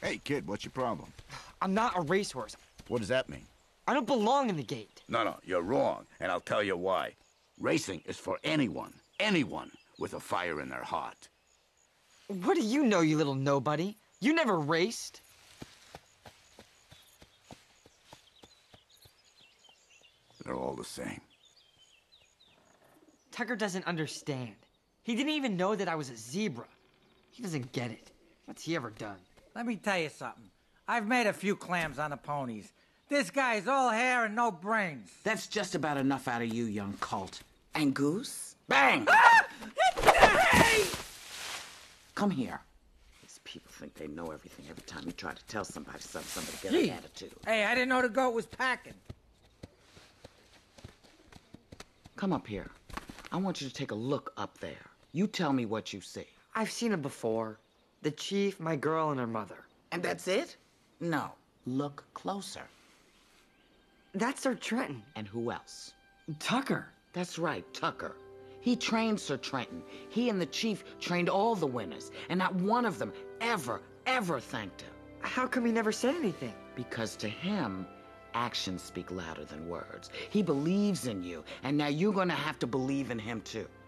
Hey, kid, what's your problem? I'm not a racehorse. What does that mean? I don't belong in the gate. No, you're wrong, and I'll tell you why. Racing is for anyone with a fire in their heart. What do you know, you little nobody? You never raced. They're all the same. Tucker doesn't understand. He didn't even know that I was a zebra. He doesn't get it. What's he ever done? Let me tell you something. I've made a few clams on the ponies. This guy's all hair and no brains. That's just about enough out of you, young colt. And Goose? Bang! Hey! Come here. These people think they know everything every time you try to tell somebody something to get an attitude. Hey, I didn't know the goat was packing. Come up here. I want you to take a look up there. You tell me what you see. I've seen him before. The chief, my girl, and her mother. And that's it? No. Look closer. That's Sir Trenton. And who else? Tucker. That's right, Tucker. He trained Sir Trenton. He and the chief trained all the winners, and not one of them ever thanked him. How come he never said anything? Because to him, actions speak louder than words. He believes in you, and now you're gonna have to believe in him too.